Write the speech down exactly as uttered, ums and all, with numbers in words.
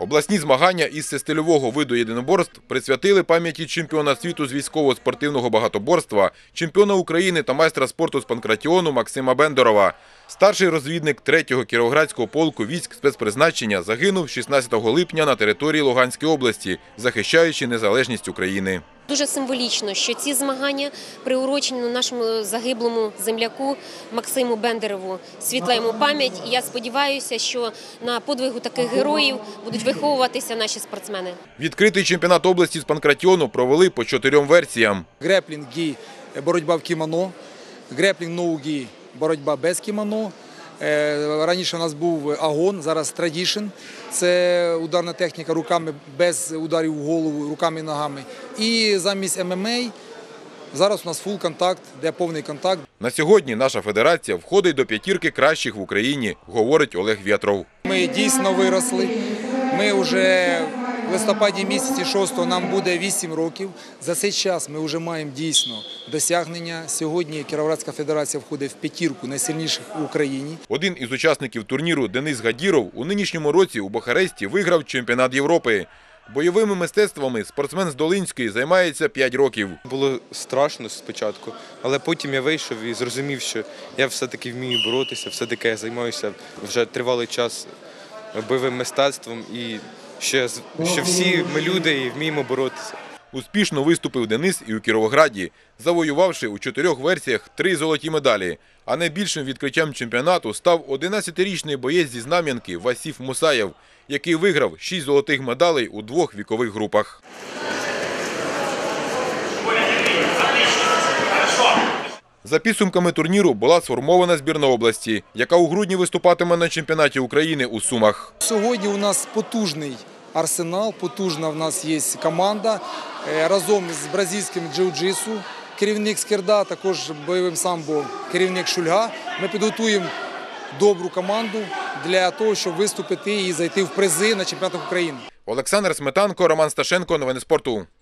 Обласні змагання із стильового виду єдиноборств присвятили пам'яті чемпіона світу з військово-спортивного багатоборства, чемпіона України та майстра спорту з панкратіону Максима Бендорова. Старший розвідник третього Кіровоградського полку військ спецпризначення загинув шістнадцятого липня на території Луганської області, захищаючи незалежність України. Дуже символічно, що ці змагання приурочені нашому загиблому земляку Максиму Бендорову. Світла йому пам'ять. І я сподіваюся, що на подвигу таких героїв будуть виховуватися наші спортсмени. Відкритий чемпіонат області з панкратіону провели по чотирьом версіям. Греплінг-гі – боротьба в кімоно, греплінг-ноу-гі – боротьба без кімоно. Раніше у нас був агон, зараз традішн. Це ударна техніка руками без ударів в голову, руками і ногами. І замість ем ем а зараз у нас фул-контакт, де повний контакт. На сьогодні наша федерація входить до п'ятірки кращих в Україні, говорить Олег В'ятров. Ми дійсно виросли. Ми вже в листопаді місяці шостого нам буде вісім років. За цей час ми вже маємо дійсно досягнення. Сьогодні Кіровоградська федерація входить в п'ятірку найсильніших в Україні. Один із учасників турніру Денис Гадіров у нинішньому році у Бухаресті виграв чемпіонат Європи. Бойовими мистецтвами спортсмен з Долинської займається п'ять років. Було страшно спочатку, але потім я вийшов і зрозумів, що я все-таки вмію боротися, все-таки я займаюся вже тривалий час бойовим мистецтвом і що, що всі ми люди і вміємо боротися. Успішно виступив Денис і у Кіровограді, завоювавши у чотирьох версіях три золоті медалі. А найбільшим відкриттям чемпіонату став одинадцятирічний боєць зі Знам'янки Васіф Мусаєв, який виграв шість золотих медалей у двох вікових групах. За підсумками турніру була сформована збірна області, яка у грудні виступатиме на чемпіонаті України у Сумах. Сьогодні у нас потужний арсенал, потужна в нас є команда. Разом з бразильським джиу-джитсу, керівник Скирда, також бойовим самбо, керівник Шульга. Ми підготуємо добру команду для того, щоб виступити і зайти в призи на чемпіонатах України. Олександр Сметанко, Роман Сташенко. Новини спорту.